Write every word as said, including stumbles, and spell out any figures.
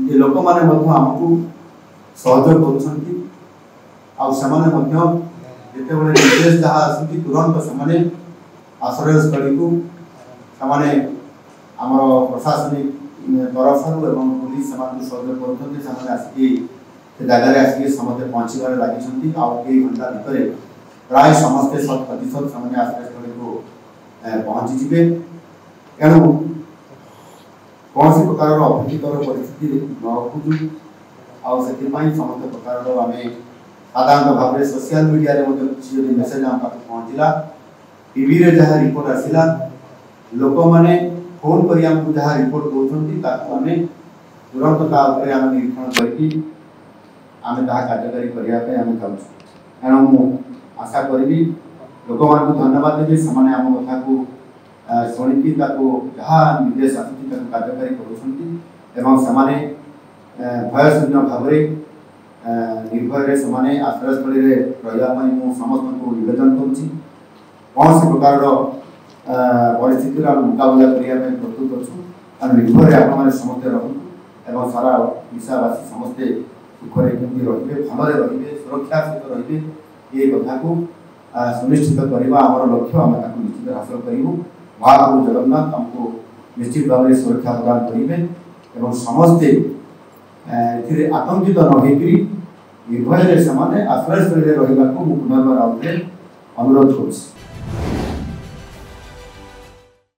ये लोक माने मध्य आमको सहयोग करुछंती आ समाने मध्य जेते बळे निर्देश जहा आसुती तुरंत समाने आश्रय स्थली को समाने हमर प्रशासनिक तरफ एवं पुलिस समान सहयोग करुछंती समाने आसी से जगह रे आसी समस्त पहुंचीबार लागिछंती आ कई घंटा भितर प्राय समस्त शत प्रतिशत समाने आश्रय स्थली को पहुंची जिबे एणु कौन सी प्रकार अभीतर परिस्थिति न खोजु आ से समस्त प्रकार आम साधारण भाव में सोशल मीडिया रे किसी मेसेज आम पाक पहुंचला टीवी रे जहाँ रिपोर्ट आसिला लोक माने फोन करी हमको जहाँ रिपोर्ट दौरान ताकू आम तुरंत ता ऊपर आम निरीक्षण करके आम ताहा कार्यकारी करने आम चाहूँ एणु मु आशा करी लोक मान धन्यवाद देवी से आम कथा को शुणी जहाँ निर्देश आसूँ कार्यकारी करें भयशून्य भाव निर्भय से आश्रयस्थली रही समस्त को निवेदन करुँच कौन से प्रकार परिस्थिति मुकाबला करने प्रस्तुत अच्छु निर्भय आप समस्ते रहूँ सारा ओडावासी समस्ते सुखरे रे भल रे सुरक्षा सहित रे ये कथा को सुनिश्चित करवा आम लक्ष्य आम निश्चित हासिल करूँ महाप्रभु जगन्नाथ हमको निश्चित भाव में सुरक्षा प्रदान करेंगे समस्ते आतंकित न निर्भय से आश्रयस्थली रही पुनर्बार अनुरोध कर।